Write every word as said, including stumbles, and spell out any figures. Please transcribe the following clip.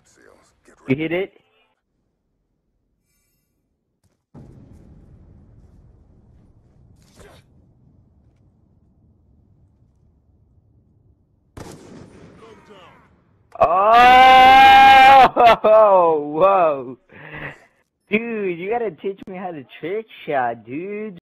You hit it? Oh, whoa. Dude, you gotta teach me how to trick shot, dude.